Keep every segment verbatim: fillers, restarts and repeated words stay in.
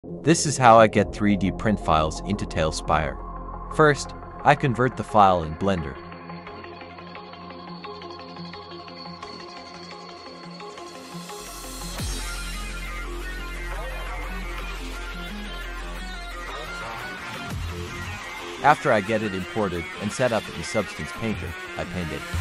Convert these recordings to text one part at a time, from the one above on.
This is how I get three D print files into Talespire. First, I convert the file in Blender. After I get it imported and set up in Substance Painter, I paint it.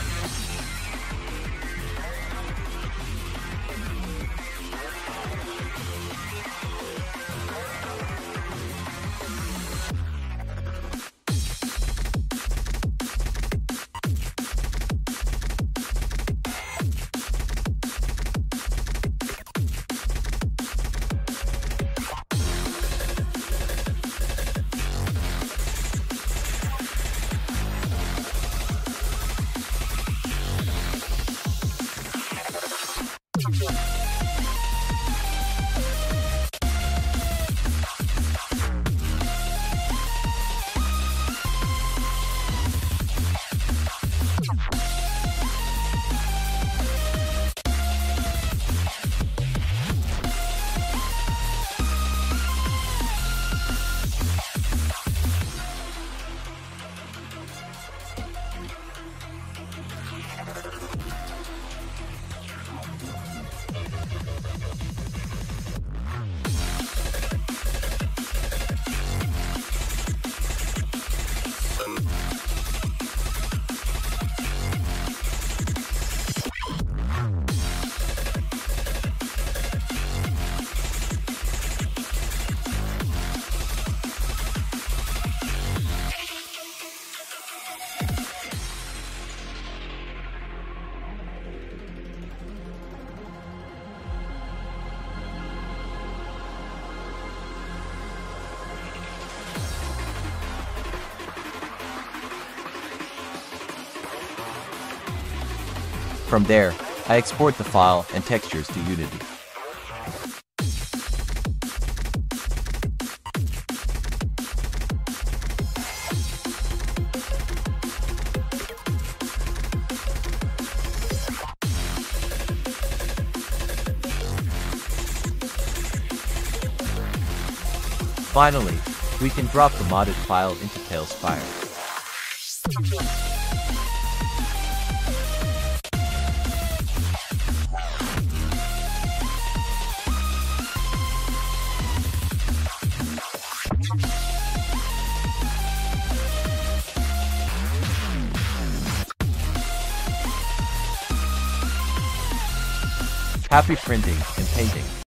From there, I export the file and textures to Unity. Finally, we can drop the modded file into Talespire. Happy printing and painting!